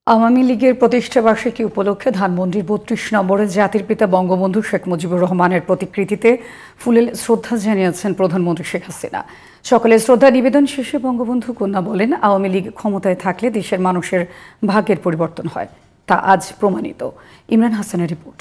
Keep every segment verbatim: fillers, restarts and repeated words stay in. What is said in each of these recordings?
আওয়ামী লীগের প্রতিষ্ঠাবার্ষিকী উপলক্ষে ধানমন্ডির বত্রিশ নম্বরে জাতির পিতা বঙ্গবন্ধু শেখ মুজিবুর রহমানের প্রতিকৃতিতে ফুলেল শ্রদ্ধা জানিয়েছেন প্রধানমন্ত্রী শেখ হাসিনা। সকালে শ্রদ্ধা নিবেদন শেষে বঙ্গবন্ধু কন্যা বলেন, আওয়ামী লীগ ক্ষমতায় থাকলে দেশের মানুষের ভাগ্যের পরিবর্তন হয়, তা আজ প্রমাণিত। ইমরান হাসানের রিপোর্ট।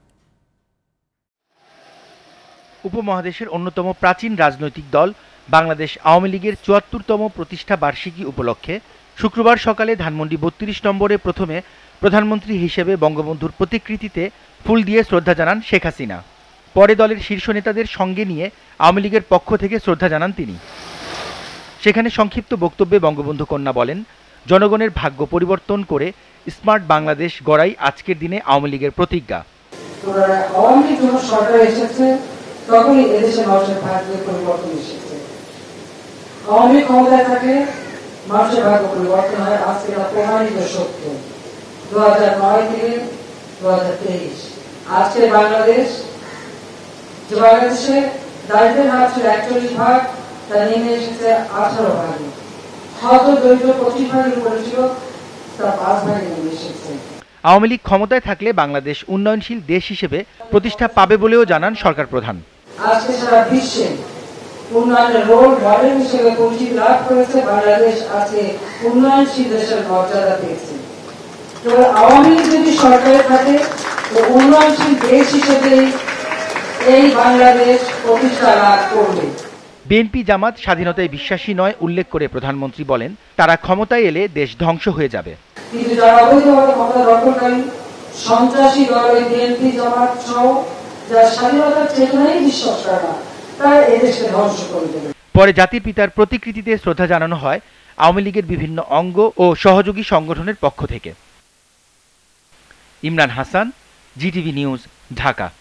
উপমহাদেশের অন্যতম প্রাচীন রাজনৈতিক দল বাংলাদেশ আওয়ামী লীগের চুয়াত্তরতম প্রতিষ্ঠা বার্ষিকী উপলক্ষে শুক্রবার সকালে ধানমন্ডি বত্রিশ নম্বরে প্রথমে প্রধানমন্ত্রী হিসেবে বঙ্গবন্ধুর প্রতিকৃতিতে ফুল দিয়ে শ্রদ্ধা জানান শেখ হাসিনা। পরে দলের শীর্ষ নেতাদের সঙ্গে নিয়ে আওয়ামী লীগের পক্ষ থেকে শ্রদ্ধা জানান তিনি। সেখানে সংক্ষিপ্ত বক্তব্যে বঙ্গবন্ধু কন্যা বলেন, জনগণের ভাগ্য পরিবর্তন করে স্মার্ট বাংলাদেশ গড়াই আজকের দিনে আওয়ামী লীগের প্রতিজ্ঞা। আওয়ামী লীগ যখন সরকারে এসেছে তখনই এদেশের মানুষের ভাগ্যের পরিবর্তন এসেছে। আওয়ামী লীগ ক্ষমতায় থাকে মানুষের ভাগ্য পরিবর্তন হয়, আজকে এটা প্রমাণিত সত্য। দু হাজার নয় থেকে দু হাজার তেইশ আজকে বাংলাদেশ, যে বাংলাদেশে দারিদ্রের হার ছিল একচল্লিশ ভাগ, তা নেমে এসেছে আঠারো ভাগে। হত দরিদ্র পঁচিশ ভাগের উপরে ছিল, তা পাঁচ ভাগে নেমে এসেছে। আওয়ামী লীগ ক্ষমতায় থাকলে বাংলাদেশ উন্নয়নশীল দেশ হিসেবে প্রতিষ্ঠা পাবে বলেও জানান সরকার প্রধান। আজকে সারা বিশ্বে উন্নয়নের রোল মডেল হিসেবে পরিচিতি লাভ করেছে বাংলাদেশ, আজকে উন্নয়নশীল দেশের মর্যাদা পেয়েছে। কেবল আওয়ামী লীগ যদি সরকারে থাকে তো উন্নয়নশীল দেশ হিসেবে এই বাংলাদেশ প্রতিষ্ঠা লাভ করবে। বিএনপি জামাত স্বাধীনতায় বিশ্বাসী নয় উল্লেখ করে প্রধানমন্ত্রী বলেন, তারা ক্ষমতায় এলে দেশ ধ্বংস হয়ে যাবে। কিন্তু যারা অবৈধভাবে ক্ষমতা দখলকারী সন্ত্রাসী দল এই বিএনপি জামাত সহ যারা স্বাধীনতার চেতনায় বিশ্বাস করে না, তারা এদেশকে ধ্বংস করে দেবে। পরে জাতির পিতার প্রতিকৃতিতে শ্রদ্ধা জানানো হয় আওয়ামী লীগের বিভিন্ন অঙ্গ ও সহযোগী সংগঠনের পক্ষ থেকে। Imran Hasan, GTV news, Dhaka.